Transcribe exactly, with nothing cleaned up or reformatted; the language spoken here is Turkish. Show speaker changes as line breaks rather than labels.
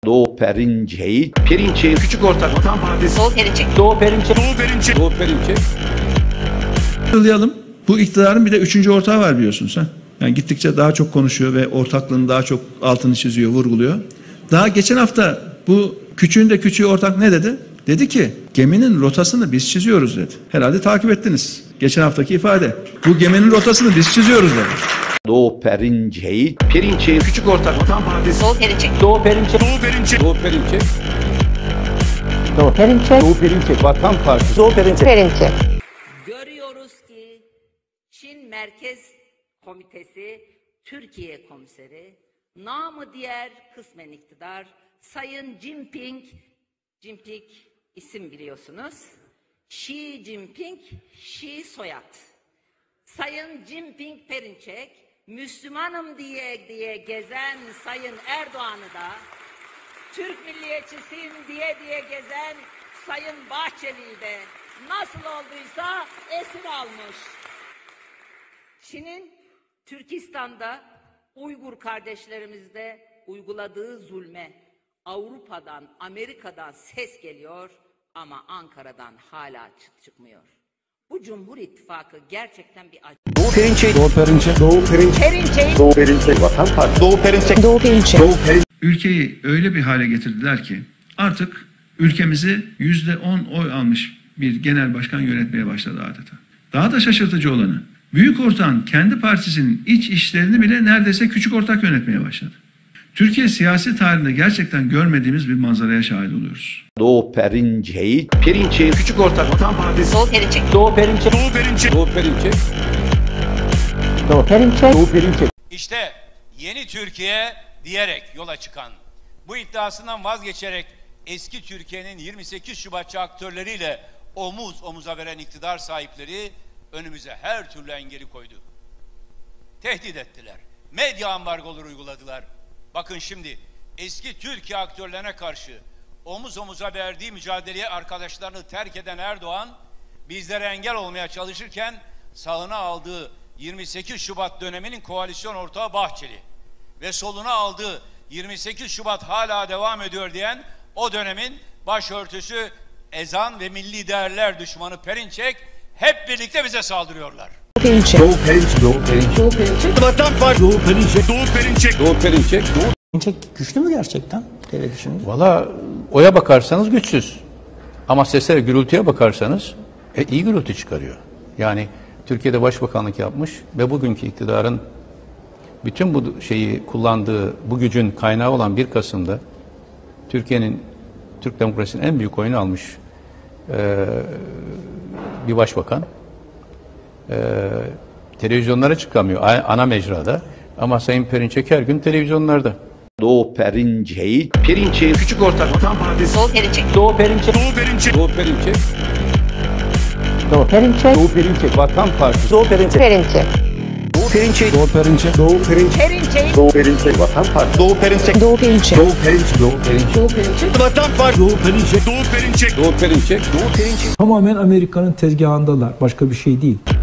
Doğu Perinçek.
Perinçek, Küçük Ortak Vatan Partisi.
Doğu Perinçek.
Doğu Perinçek.
Doğu Perinçek.
Doğu Perinçek.
Hatırlayalım. Bu iktidarın bir de üçüncü ortağı var biliyorsun sen. Yani gittikçe daha çok konuşuyor ve ortaklığını daha çok altını çiziyor, vurguluyor. Daha geçen hafta bu küçüğün de küçüğü ortak ne dedi? Dedi ki geminin rotasını biz çiziyoruz dedi. Herhalde takip ettiniz. Geçen haftaki ifade. Bu geminin rotasını biz çiziyoruz dedi.
Doğu Perinçek.
Perinçek, Küçük Ortak Vatan Partisi.
Doğu Perinçek.
Doğu Perinçek.
Doğu Perinçek.
Doğu Perinçek.
Doğu Perinçek.
Doğu Perinçek. Vatan Partisi.
Doğu Perinçek. Perinçek.
Görüyoruz ki Çin Merkez Komitesi Türkiye Komiseri, namı diğer kısmen iktidar, Sayın Jinping, Jinping isim biliyorsunuz, Xi Jinping, Xi soyad. Sayın Jinping Perinçek, Müslümanım diye diye gezen Sayın Erdoğan'ı da, Türk milliyetçisiyim diye diye gezen Sayın Bahçeli'yi de nasıl olduysa esir almış. Çin'in Türkistan'da Uygur kardeşlerimizde uyguladığı zulme Avrupa'dan, Amerika'dan ses geliyor ama Ankara'dan hala çıt çıkmıyor. Bu Cumhur İttifakı gerçekten bir acı.
Doğu Perinçek.
Doğu Perinçek.
Doğu Perinçek.
Perinçek.
Doğu Perinçek Vatan Partisi. Doğu Perinçek.
Doğu Perinçek.
Doğu Perinçek.
Ülkeyi öyle bir hale getirdiler ki artık ülkemizi yüzde on oy almış bir genel başkan yönetmeye başladı adeta. Daha da şaşırtıcı olanı, büyük ortağın kendi partisinin iç işlerini bile neredeyse küçük ortak yönetmeye başladı. Türkiye siyasi tarihinde gerçekten görmediğimiz bir manzaraya şahit oluyoruz.
Doğu Perinçek.
Perinçek, Küçük Ortak Vatan Partisi.
Doğu Perinçek.
Doğu Perinçek.
Doğu Perinçek.
Doğu Perinçek.
Doğu Perinçek.
Doğu Perinçek.
İşte yeni Türkiye diyerek yola çıkan, bu iddiasından vazgeçerek eski Türkiye'nin yirmi sekiz Şubatçı aktörleriyle omuz omuza veren iktidar sahipleri önümüze her türlü engeli koydu. Tehdit ettiler. Medya ambargoları uyguladılar. Bakın şimdi eski Türkiye aktörlerine karşı omuz omuza verdiği mücadeleye arkadaşlarını terk eden Erdoğan, bizlere engel olmaya çalışırken sağına aldığı yirmi sekiz Şubat döneminin koalisyon ortağı Bahçeli ve soluna aldığı yirmi sekiz Şubat hala devam ediyor diyen o dönemin başörtüsü, ezan ve milli değerler düşmanı Perinçek hep birlikte bize saldırıyorlar.
Perinçek.
Doğu Perinçek. Doğu Perinçek.
Doğu Perinçek.
Vatan Partisi. Doğu Perinçek. Doğu Perinçek.
Doğu Perinçek.
Perinçek güçlü mü gerçekten? Öyle düşünüyorum.
Valla oya bakarsanız güçsüz. Ama sese, gürültüye bakarsanız e, iyi gürültü çıkarıyor. Yani Türkiye'de başbakanlık yapmış ve bugünkü iktidarın bütün bu şeyi kullandığı, bu gücün kaynağı olan bir Kasım'da Türkiye'nin, Türk demokrasinin en büyük oyunu almış e, bir başbakan. E, televizyonlara çıkamıyor, ana mecrada. Ama Sayın Perinçek her gün televizyonlarda.
Doğu Perinçek.
Perinçek, Küçük Ortak Vatan Partisi.
Doğu Perinçek.
Doğu Perinçek.
Doğu Perinçek.
Doğu Perinçek.
Doğu Perinçek.
Doğu Perinçek. Vatan Partisi.
Doğu Perinçek. Perinçek.
Doğu Perinçek.
Doğu Perinçek.
Doğu Perinçek.
Perinçek.
Doğu Perinçek Vatan Partisi. Doğu Perinçek.
Doğu Perinçek.
Doğu Perinçek. Doğu Perinçek.
Doğu Perinçek.
Vatan Partisi. Doğu Perinçek. Doğu Perinçek.
Doğu Perinçek.
Doğu Perinçek.
Tamamen Amerika'nın tezgahındalar. Başka bir şey değil.